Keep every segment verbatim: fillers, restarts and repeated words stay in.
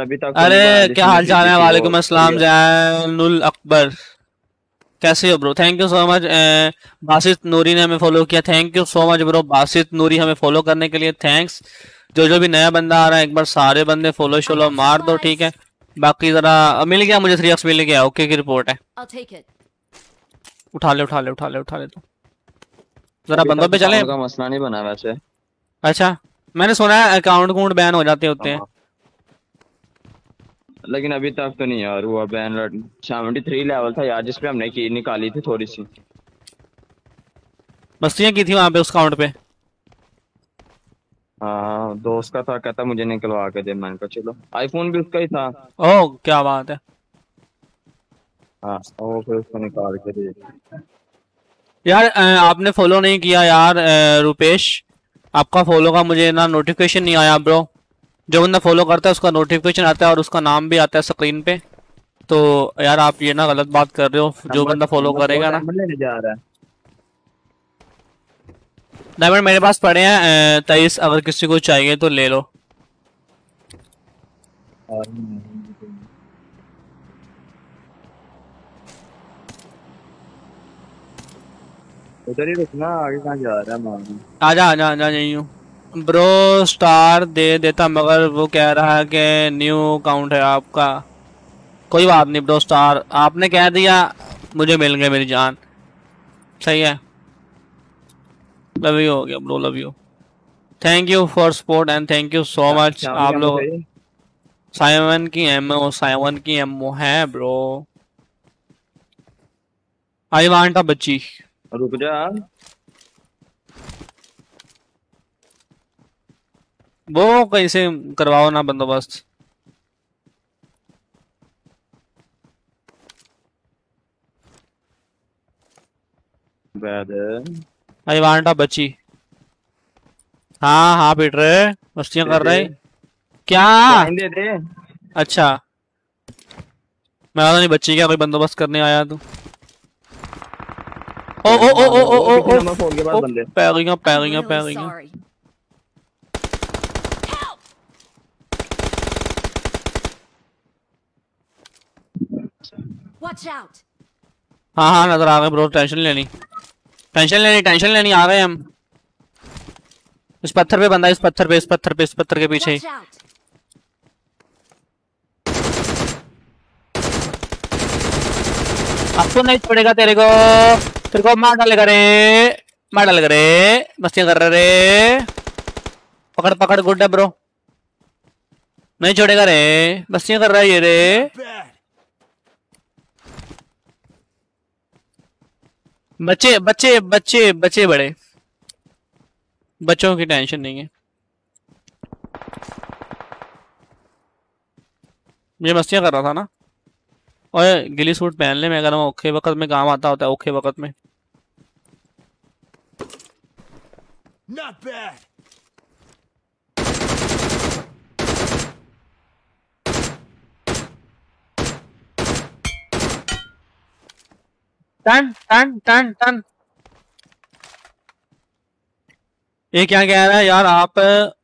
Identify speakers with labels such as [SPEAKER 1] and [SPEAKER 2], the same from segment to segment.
[SPEAKER 1] अभी तक।
[SPEAKER 2] अरे क्या हाल चाल है? वालेकुम अस्सलाम जैनुल अकबर, कैसे हो bro? Thank you so much. Basit Noori ने हमें फॉलो किया, thank you so much bro. Basit Noori हमें फॉलो करने के लिए थैंक्स। जो जो भी नया बंदा आ रहा है एक बार सारे बंदे फॉलो शोलो मार दो, ठीक है? बाकी जरा मिल गया मुझे, थ्री एक्स मिल गया, ओके की रिपोर्ट है। उठा ले उठा ले उठा ले उठा ले तो जरा बंदों पे चले।
[SPEAKER 1] का मसला नहीं बना वैसे।
[SPEAKER 2] अच्छा, मैंने सुना है अकाउंट अकाउंट बैन हो जाते होते हैं,
[SPEAKER 1] लेकिन अभी तक तो नहीं यार हुआ बैन। सेवेंटी थ्री लेवल था यार जिसपे हमने की निकाली थी थोड़ी सी।
[SPEAKER 2] मस्तियां की थी वहां पे उस काउंट पे।
[SPEAKER 1] हाँ दोस्त का था, कहता मुझे निकलवा के दे। मैंने कहा चलो, आईफोन भी उसका ही था।
[SPEAKER 2] ओह क्या बात है
[SPEAKER 1] हाँ वो फिर उसको निकाल के दे।
[SPEAKER 2] यार। अ, आपने फॉलो नहीं किया यार अ, रुपेश, आपका फॉलो का मुझे ना नोटिफिकेशन नहीं आया ब्रो। जो बंदा फॉलो करता है उसका नोटिफिकेशन आता है और उसका नाम भी आता है स्क्रीन पे। तो यार आप ये ना गलत बात कर रहे हो, जो
[SPEAKER 1] नंबर
[SPEAKER 2] बंदा फॉलो
[SPEAKER 1] नंबर वो
[SPEAKER 2] करेगा ना।
[SPEAKER 1] डायमंड लेने जा रहा है।
[SPEAKER 2] डायमंड मेरे पास पड़े हैं तेईस, अगर किसी को चाहिए तो ले लो।
[SPEAKER 1] और उधर ही रुकना, आगे कहाँ जा रहा है मानो।
[SPEAKER 2] आजा आजा आजा, यही हूँ ब्रो। स्टार दे देता मगर वो कह रहा है कि न्यू अकाउंट है आपका। कोई बात नहीं ब्रो, स्टार आपने कह दिया, मुझे मिल गए मेरी जान। सही है, लव यू हो गया bro, love you. Thank you for support and thank you so much
[SPEAKER 1] शाम
[SPEAKER 2] आप
[SPEAKER 1] क्या
[SPEAKER 2] लोग।
[SPEAKER 1] चाहिए।
[SPEAKER 2] साइवन की एमओ, साइवन की एमओ है ब्रो। आई वांट अ बच्ची।
[SPEAKER 1] रुक जा।
[SPEAKER 2] वो कैसे करवाओ ना बंदोबस्त।
[SPEAKER 1] बैद
[SPEAKER 2] आई वांट अ बच्ची। हाँ हाँ पीट रहे, मस्तियां
[SPEAKER 1] दे
[SPEAKER 2] कर
[SPEAKER 1] दे,
[SPEAKER 2] रहे क्या?
[SPEAKER 1] वाइन दे दे।
[SPEAKER 2] अच्छा, मैं पता नहीं बच्ची क्या कोई बंदोबस्त करने आया तू। ओ ओ ओ ओ ओ ओ ओ
[SPEAKER 1] नंबर फोन के बाद
[SPEAKER 2] ओ
[SPEAKER 1] बंदे।
[SPEAKER 2] पैगियां पैगियां पैगियां। हाँ हाँ नजर आ गए ब्रो, टेंशन लेनी टेंशन लेनी टेंशन लेनी, आ गए हम। इस पत्थर पे बंदा, इस पत्थर पे इस पत्थर पे इस पत्थर के पीछे ही। अब तो नहीं छोड़ेगा तेरे को, तेरे को मार डालेगा रे, मार डालेगा रे। मस्तियां कर रहे रे, पकड़ पकड़, गुड है ब्रो, नहीं छोड़ेगा रे, मस्तियां कर रहा है ये रे। बच्चे बच्चे बच्चे बच्चे बड़े, बच्चों की टेंशन नहीं है। ये मस्तियां कर रहा था ना। ओए गिली सूट पहन ले, मैं कह रहा हूँ औखे वक्त में काम आता होता है, औखे वक्त में। Not bad. टन टन टन टन। ये क्या कह रहा है यार? आप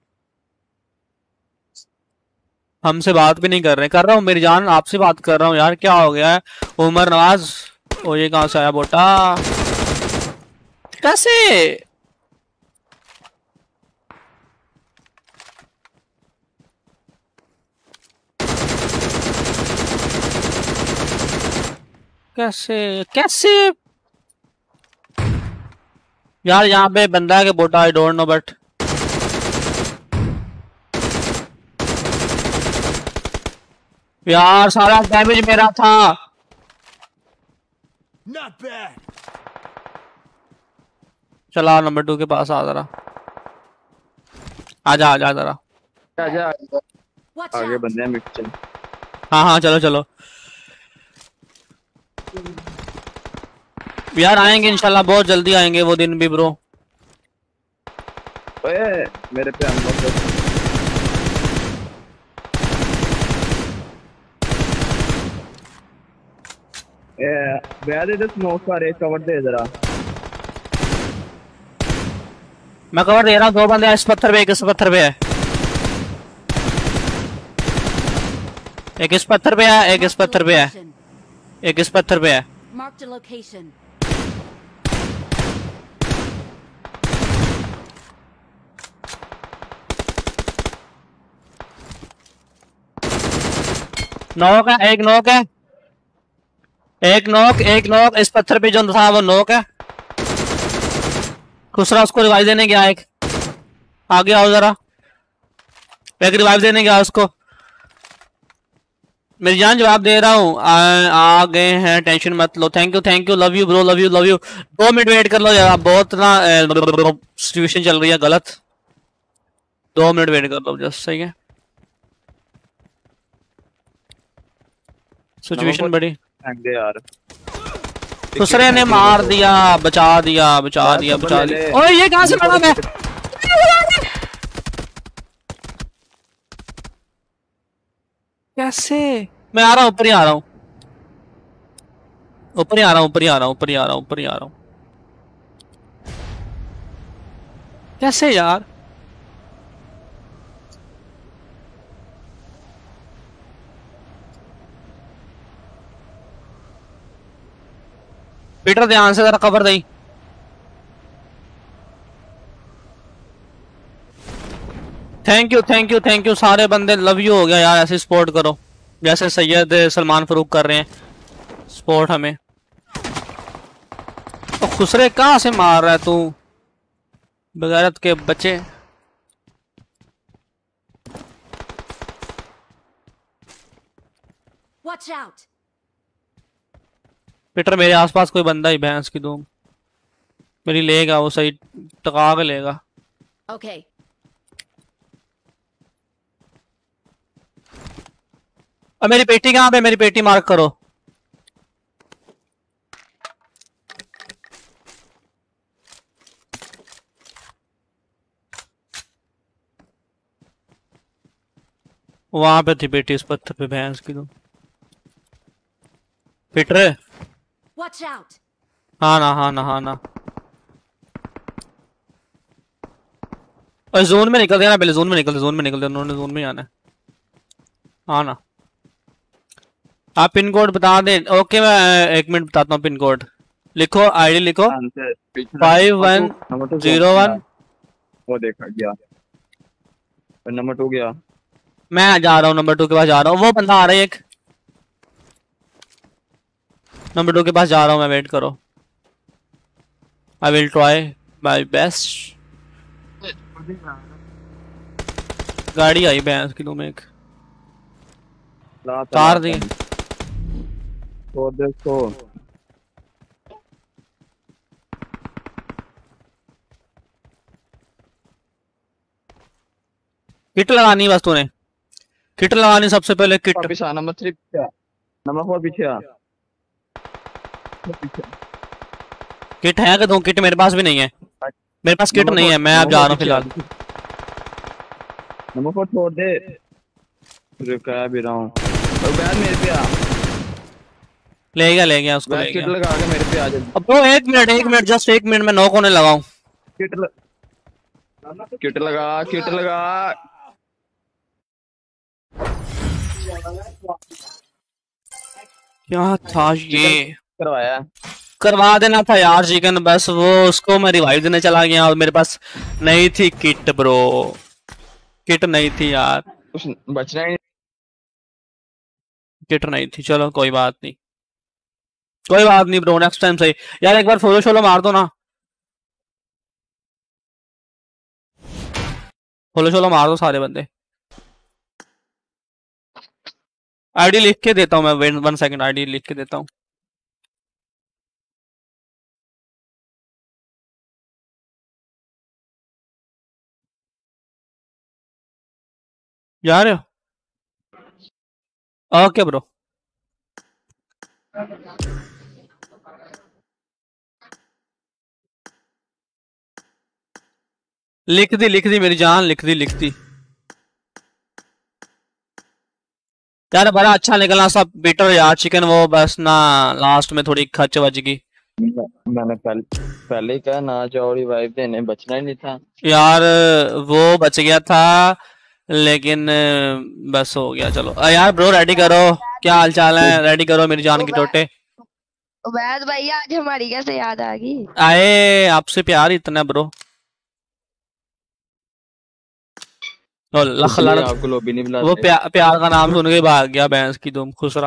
[SPEAKER 2] हमसे बात भी नहीं कर रहे। कर रहा हूँ मेरी जान, आपसे बात कर रहा हूँ यार, क्या हो गया है? उमर नवाज, ओ ये कहां से आया बोटा? कैसे कैसे कैसे यार? यहाँ पे बंदा है कि बोटा, आई डोंट नो बट यार सारा डैमेज मेरा था। Not bad. चला नंबर टू के पास आ जरा, आजा आजा जरा।
[SPEAKER 1] आजा आगे बंदे हैं मिक्स।
[SPEAKER 2] हाँ हाँ चलो चलो यार, आएंगे इंशाल्लाह, बहुत जल्दी आएंगे वो दिन भी ब्रो।
[SPEAKER 1] ओए मेरे पे अनलॉक ए बैद इधर स्मोक का रे, कवर दे जरा।
[SPEAKER 2] मैं कवर दे रहा हूँ, दो बंदे इस पत्थर पे, एक इस पत्थर पे है। एक इस पत्थर पे है, एक इस पत्थर पे है, एक इस पत्थर पे है।
[SPEAKER 3] Marked a location.
[SPEAKER 2] नॉक है, एक नॉक है, एक नॉक, एक नॉक। इस पत्थर पे जो था वो नॉक है। खुसरा उसको रिवाइव देने गया, एक आगे आओ जरा, एक रिवाइव देने गया उसको। मेरी जान जवाब दे रहा हूँ। आ, आ गए हैं, टेंशन मत लो। Thank you thank you, love you bro, love you love you. दो मिनट वेट कर लो यार, बहुत ना सिचुएशन चल रही है गलत। दो मिनट वेट कर लो जस्ट, सही है। सिचुएशन बड़ी
[SPEAKER 1] दे यार।
[SPEAKER 2] दूसरे ने मार दिया, बचा दिया बचा दिया बचा दिया। ओए ये कहां से लड़ा मैं? कैसे? मैं आ रहा हूँ, ऊपर ही आ रहा हूँ, ऊपर ही आ रहा हूँ, ऊपर ही आ रहा हूँ, ऊपर ही आ रहा हूँ, ऊपर ही आ रहा हूँ। कैसे यार? पीटर ध्यान से जरा कवर दई। Thank you thank you thank you सारे बंदे, लव यू हो गया यार। ऐसे सपोर्ट करो जैसे सैयद सलमान फरूक कर रहे हैं सपोर्ट हमें। तो खुसरे कहां से मार रहा है तू, बगैरत के बच्चे?
[SPEAKER 3] Watch out.
[SPEAKER 2] पीटर मेरे आसपास कोई बंदा ही भैंस की दूम मेरी लेगा, वो सही टका के लेगा।
[SPEAKER 3] Okay.
[SPEAKER 2] अब मेरी पेटी कहाँ पे? मेरी पेटी मार्क करो। वहां पे थी पेटी, इस पत्थर पे भैंस की दूम। Peter
[SPEAKER 3] Watch out.
[SPEAKER 2] हाँ ना हाँ ना हाँ ना। और जोन में निकल देना पहले, जोन में निकल दे, जोन में निकल दे, उन्होंने जोन में आना है। हाँ ना, आप पिन कोड बता दें। ओके मैं एक मिनट बताता हूँ पिन कोड। लिखो, आईडी लिखो, फाइव वन जीरो वन।
[SPEAKER 1] वो देखा गया, नंबर टू गया।
[SPEAKER 2] मैं जा रहा हूँ नंबर टू के पास जा रहा हूँ। वो बंदा आ रहा है एक, नंबर टू के पास जा रहा हूँ मैं, वेट करो। I will try my best. गाड़ी आई भैंस की तुम, एक तार दी।
[SPEAKER 1] तो देखो
[SPEAKER 2] किट लगानी बस तूने, किट लगानी सबसे पहले किट।
[SPEAKER 1] वापस आ, नंबर थ्री पीछे, नंबर फोर पीछे आ।
[SPEAKER 2] किट है कि दो? किट मेरे पास भी नहीं है, मेरे पास किट नहीं है। मैं अब जा रहा हूँ फिलहाल।
[SPEAKER 1] नंबर फोर छोड़ दे, रुका भी रहा हूँ। और बैग मेरे पे आ,
[SPEAKER 2] ले गया ले गया उसको, ले
[SPEAKER 1] किट
[SPEAKER 2] गया।
[SPEAKER 1] लगा के मेरे पे आ जा।
[SPEAKER 2] अब तो एक मिनट एक मिनट जस्ट एक मिनट में नॉक होने लगा हूँ।
[SPEAKER 1] किट ल... किट लगा, किट लगा।
[SPEAKER 2] क्या था ये?
[SPEAKER 1] करवाया,
[SPEAKER 2] करवा देना था यार चिकन, बस वो उसको मैं रिवाइव देने चला गया और मेरे पास नहीं थी किट ब्रो, किट नहीं थी यार,
[SPEAKER 1] कुछ बचना ही।
[SPEAKER 2] किट नहीं थी। चलो कोई बात नहीं, कोई बात नहीं ब्रो, नेक्स्ट टाइम सही। यार एक बार फॉलो शोलो मार दो ना, फॉलो शोलो मार दो सारे बंदे। आईडी लिख के देता हूँ मैं, वन सेकंड, आईडी लिख के देता हूँ। यार ओके ब्रो, लिख दी लिख दी मेरी जान, लिख दी लिख दी। यार बड़ा अच्छा निकला सब बेटर यार चिकन, वो बस ना लास्ट में थोड़ी खच बज गई।
[SPEAKER 1] मैंने पहले पहले ही कहा ना जाओ, रिवाइव देने, बचना ही नहीं था
[SPEAKER 2] यार वो बच गया था, लेकिन अ, बस हो गया। चलो अ, यार ब्रो रेडी करो, क्या हाल चाल है? रेडी करो मेरी जान की टोटे।
[SPEAKER 4] उबैद भाई आज हमारी कैसे याद आ गई?
[SPEAKER 2] आए आपसे प्यार इतना ब्रो। ओ लख
[SPEAKER 1] इसलिए
[SPEAKER 2] लानत,
[SPEAKER 1] आपको लॉबी नहीं
[SPEAKER 2] वो
[SPEAKER 1] बुलाते।
[SPEAKER 2] प्या, प्यार का नाम सुन के भाग गया भैंस की तुम खुसरा।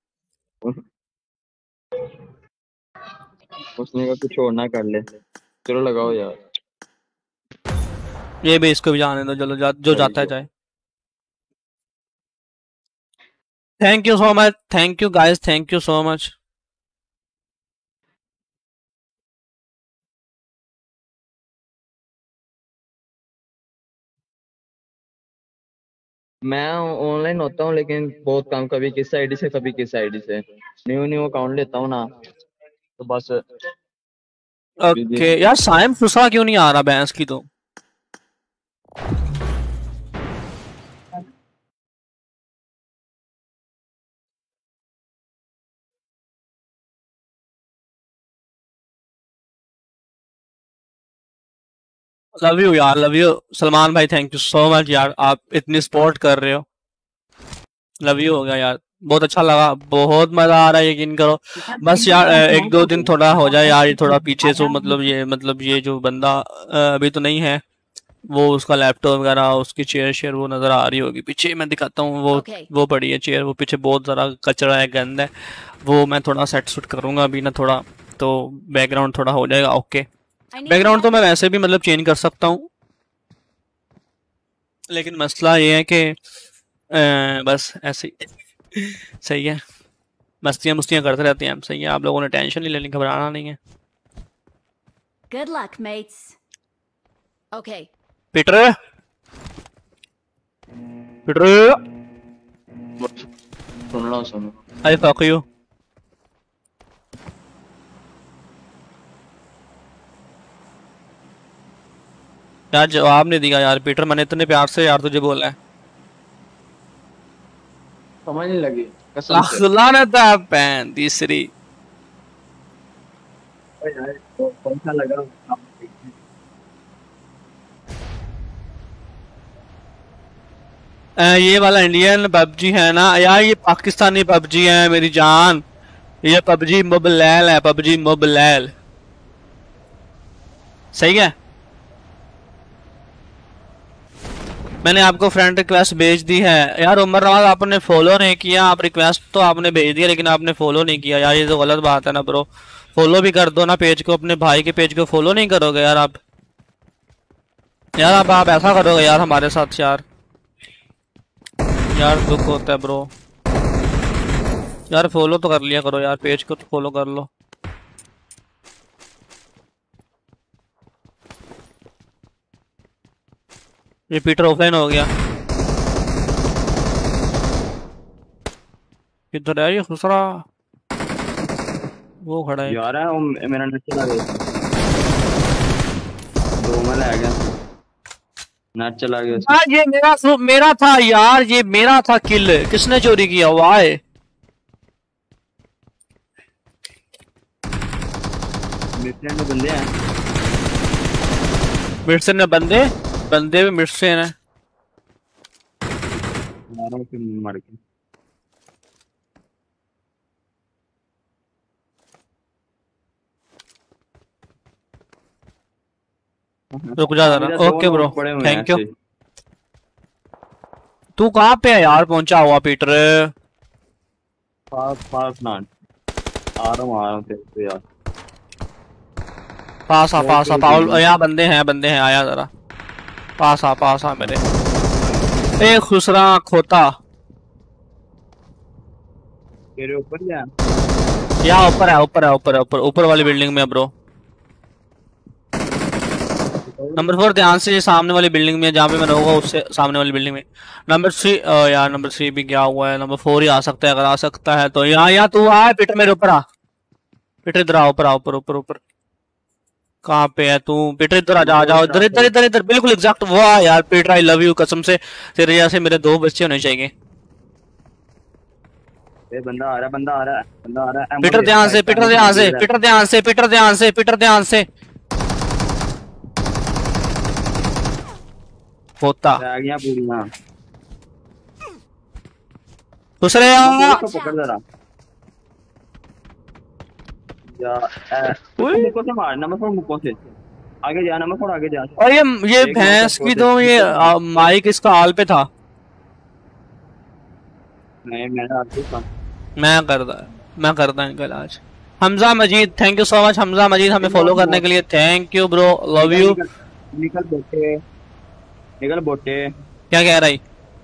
[SPEAKER 1] उसने कहा कुछ छोड़ना कर ले। चलो लगाओ यार।
[SPEAKER 2] ये भी इसको भी जाने दो, चलो जा, जो जाता है जाए। Thank you so much, thank you guys, thank you so much.
[SPEAKER 1] मैं ऑनलाइन होता हूँ लेकिन बहुत कम, कभी किस आईडी से कभी किस आईडी से। न्यू न्यू अकाउंट लेता हूँ ना, तो बस बिजी।
[SPEAKER 2] ओके यार साइम खुसरा क्यों नहीं आ रहा भैंस की तुम? लव यू यार, लव यू सलमान भाई, थैंक यू सो मच यार, आप इतनी सपोर्ट कर रहे हो। लव यू हो गया यार, बहुत अच्छा लगा, बहुत मजा आ रहा है, यकीन करो। बस यार अ, एक दो दिन थोड़ा हो जाए यार, ये थोड़ा पीछे से मतलब ये मतलब ये जो बंदा अ, अभी तो नहीं है, वो उसका लैपटॉप वगैरह उसकी चेयर शेयर वो नजर आ रही होगी पीछे, मैं दिखाता हूँ। वो
[SPEAKER 3] Okay.
[SPEAKER 2] वो पड़ी है चेयर, वो पीछे बहुत ज़रा कचरा है, गंद है, वो मैं थोड़ा सेट सुट करूंगा अभी ना थोड़ा, तो बैकग्राउंड थोड़ा हो जाएगा ओके।
[SPEAKER 3] I need
[SPEAKER 2] बैकग्राउंड तो
[SPEAKER 3] help.
[SPEAKER 2] मैं वैसे भी मतलब चेंज कर सकता हूँ, लेकिन मसला ये है कि अ, बस ऐसे ही सही है, मस्तियाँ मुस्तियाँ करते रहते हैं हम, सही है। आप लोगों ने टेंशन नहीं लेनी, घबराना नहीं है।
[SPEAKER 3] Good luck, mates. Okay.
[SPEAKER 2] Peter Peter
[SPEAKER 1] सुन लो सुनो।
[SPEAKER 2] I fuck you. यार जवाब नहीं दिया यार पीटर, मैंने इतने प्यार से यार तुझे बोला है।
[SPEAKER 1] समझ नहीं लगी कसम से।
[SPEAKER 2] लानत है पैन तीसरी।
[SPEAKER 1] ओ यार, तो कौन सा लगा?
[SPEAKER 2] अ, ये वाला इंडियन पबजी है ना यार, ये पाकिस्तानी पबजी है मेरी जान, ये पबजी मोबाइल है, पबजी मोबाइल सही है। मैंने आपको फ्रेंड रिक्वेस्ट भेज दी है यार। उमर नवाज आपने फॉलो नहीं किया, आप रिक्वेस्ट तो आपने भेज दिया लेकिन आपने फॉलो नहीं किया यार, ये तो गलत बात है ना ब्रो। फॉलो भी कर दो ना पेज को, अपने भाई के पेज को फॉलो नहीं करोगे यार आप? यार अब आप ऐसा करोगे यार हमारे साथ यार, यार दुख होता है ब्रो। यार फॉलो तो कर लिया करो यार, पेज को तो फॉलो कर लो। ये पीटर ऑफलाइन हो गया, किधर है ये खुसरा? वो खड़ा है।
[SPEAKER 1] यार है वो मेरा नेट चला गया। दो में लग गया, नेट चला गया।
[SPEAKER 2] यार ये मेरा मेरा था यार, ये मेरा था किल, किसने चोरी किया हुआ है?
[SPEAKER 1] मेरे फ्रेंड में बंदे हैं।
[SPEAKER 2] मिर्सन ने बंदे बंदे भी मिर्सन है।
[SPEAKER 1] मारो फिर मार के।
[SPEAKER 2] रुक जा जरा।
[SPEAKER 1] मेरा दो
[SPEAKER 2] ओके ब्रो,
[SPEAKER 1] नोट पड़े हुए हैं
[SPEAKER 2] थैंक यू।
[SPEAKER 1] ऐसे।
[SPEAKER 2] तू कहाँ पे है यार पहुंचा हुआ पीटर?
[SPEAKER 1] पास पास ना आ रहा हूँ, आ रहा हूँ तेरे से यार।
[SPEAKER 2] पास आ पास आ
[SPEAKER 1] कोई
[SPEAKER 2] पाउल,
[SPEAKER 1] नहीं।
[SPEAKER 2] यहाँ बंदे हैं बंदे हैं, आया जरा पास आ पास आ मेरे। ए खुसरा खोता,
[SPEAKER 1] तेरे ऊपर ही है।
[SPEAKER 2] यहाँ ऊपर है ऊपर है ऊपर है ऊपर ऊपर वाली बिल्डिंग में है ब्रो। नंबर फोर ध्यान से, ये सामने वाली बिल्डिंग में जहाँ पे मैं रहूंगा उससे सामने वाली बिल्डिंग में। नंबर थ्री यार, नंबर थ्री भी क्या हुआ है, नंबर फोर ही आ सकता है, अगर आ सकता है तो। यहाँ यहाँ तू आ पीटर, मेरे ऊपर आ पीटर, इधर आ, ऊपर आ, ऊपर ऊपर ऊपर। कहाँ पे है तू पीटर? इधर आ जा, आ जाओ इधर इधर इधर इधर, बिल्कुल एग्जैक्ट। वाह यार पीटर आई लव यू, कसम से तेरे जैसे मेरे दो बच्चे होने चाहिए।
[SPEAKER 1] ए बंदा आ रहा है, बंदा आ रहा है, बंदा आ रहा है।
[SPEAKER 2] पीटर ध्यान से, पीटर ध्यान से, पीटर ध्यान से, पीटर ध्यान से, पीटर ध्यान से। होता
[SPEAKER 1] आ गया पूरी। हाँ
[SPEAKER 2] दूसरे
[SPEAKER 1] इसको पकड़ जरा यार, मुक्को से मार, नमक फोड़ मुक्को से, आगे जा, नमक फोड़, आगे जा।
[SPEAKER 2] और ये ये भैंस की तो ये आ, माइक इसका हाल पे था।
[SPEAKER 1] नहीं मैंने आपको कहा
[SPEAKER 2] मैं करता मैं करता इनका इलाज। Hamza Majeed, thank you so much Hamza Majeed हमें फॉलो करने के लिए, thank you bro, love you.
[SPEAKER 1] निकल बोटे, निकल बोटे।
[SPEAKER 2] क्या कह रहा है?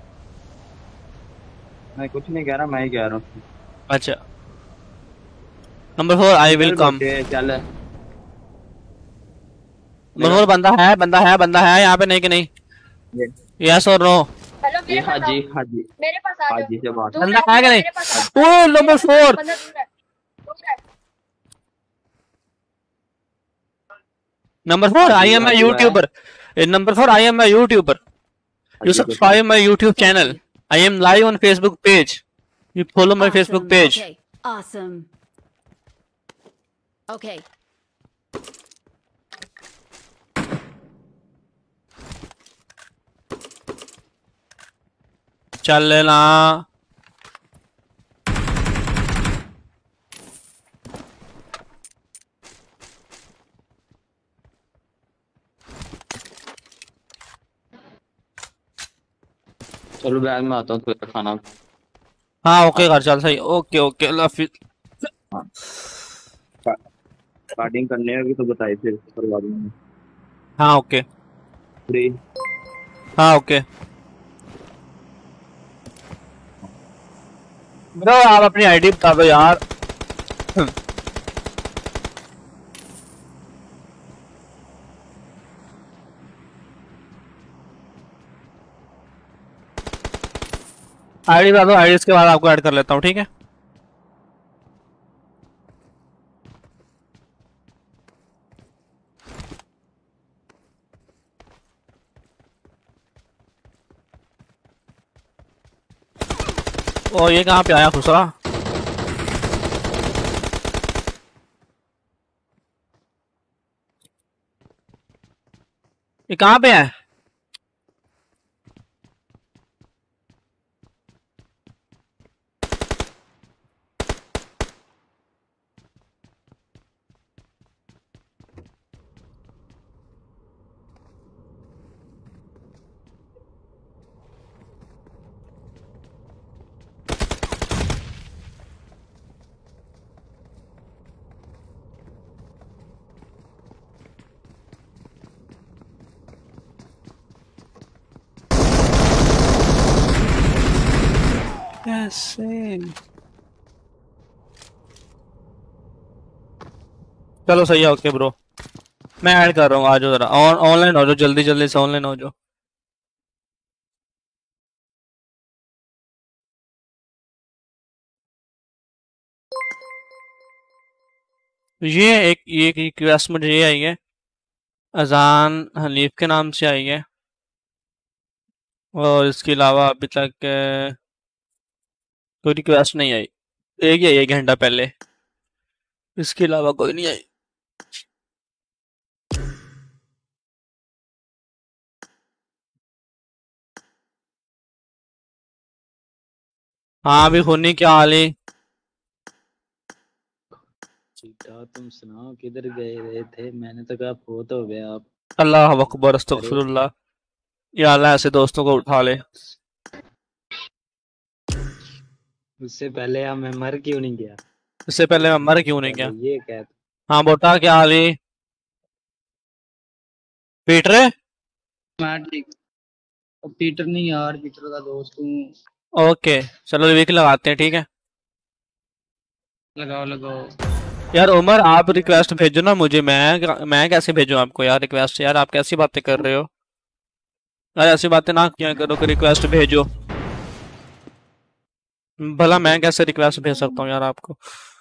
[SPEAKER 1] मैं कुछ नहीं कह रहा, मैं ही कह रहा हूँ।
[SPEAKER 2] अच्छा number four, I will come.
[SPEAKER 1] चल
[SPEAKER 2] नंबर फोर, बंदा है बंदा है बंदा है यहाँ पे, नहीं कि नहीं? यस और नो?
[SPEAKER 5] हेलो मेरे
[SPEAKER 1] हाँ
[SPEAKER 5] पास
[SPEAKER 1] जी
[SPEAKER 5] आओ,
[SPEAKER 1] हाँ जी
[SPEAKER 5] मेरे पास आ
[SPEAKER 1] हाँ
[SPEAKER 5] जाओ।
[SPEAKER 1] जी से बात।
[SPEAKER 5] दूर
[SPEAKER 2] बंदा
[SPEAKER 5] है,
[SPEAKER 2] है कि नहीं?
[SPEAKER 5] मेरे पास आ-
[SPEAKER 2] ओ नंबर फोर,
[SPEAKER 5] बंदा दूर है, दूर है।
[SPEAKER 2] नंबर फोर, आई एम
[SPEAKER 1] हाँ
[SPEAKER 2] ए
[SPEAKER 1] जी,
[SPEAKER 2] YouTuber. Number four, I am a YouTuber. You subscribe my YouTube channel. I am live on Facebook page. You follow my Facebook
[SPEAKER 3] Awesome.
[SPEAKER 2] page.
[SPEAKER 3] Okay. Awesome. Okay.
[SPEAKER 2] चल लेना।
[SPEAKER 1] चलो bag में आता हूँ, तो खाना।
[SPEAKER 2] हाँ ओके कर, चल सही, ओके ओके अल्लाह हाफिज।
[SPEAKER 1] स्टार्टिंग करने होगी तो बताइए, फिर करवा दूंगा।
[SPEAKER 2] हाँ ओके,
[SPEAKER 1] फ्री।
[SPEAKER 2] हाँ ओके ब्रो, आप अपनी आईडी बता दो यार। आईडी बता दो, आईडी के बाद आपको ऐड कर लेता हूँ, ठीक है? ओ ये कहाँ पे आया खुसरा? ये कहाँ पे है? कैसे? चलो सही है, ओके ब्रो, मैं ऐड कर रहा हूँ, आ जाओ जरा, ऑनलाइन हो जाओ, जल्दी जल्दी से ऑनलाइन हो जाओ। ये एक ये एक रिक्वेस्ट मुझे ये आई है, अजान हनीफ के नाम से आई है, और इसके अलावा अभी तक अ, कोई रिक्वेस्ट नहीं आई। एक ही आई एक घंटा पहले, इसके अलावा कोई नहीं आई। हाँ अभी खूनी, क्या हाल है?
[SPEAKER 6] ठीक, तुम सुनाओ, किधर गए रहे थे? मैंने तो कहा फोत हो गया आप।
[SPEAKER 2] अल्लाह अकबर, अस्तगफिरुल्लाह। या अल्लाह ऐसे दोस्तों को उठा ले।
[SPEAKER 6] उससे पहले आप, मैं मर क्यों नहीं गया?
[SPEAKER 2] इससे पहले मैं मर क्यों नहीं गया?
[SPEAKER 6] ये क्या?
[SPEAKER 2] हाँ बोटा, क्या हाल है? पीट रहे?
[SPEAKER 7] मैं ठीक। पीटर नहीं यार, पीटर का दोस्त हूँ।
[SPEAKER 2] ओके चलो रिवीक लगाते हैं, ठीक है?
[SPEAKER 7] लगाओ लगाओ।
[SPEAKER 2] यार उमर, आप रिक्वेस्ट भेजो ना मुझे, मैं मैं कैसे भेजूं आपको यार रिक्वेस्ट? यार आप कैसी बातें कर रहे हो यार, ऐसी बातें ना क्या करो कि रिक्वेस्ट भेजो। भला मैं कैसे रिक्वेस्ट भेज सकता हूँ यार आपको?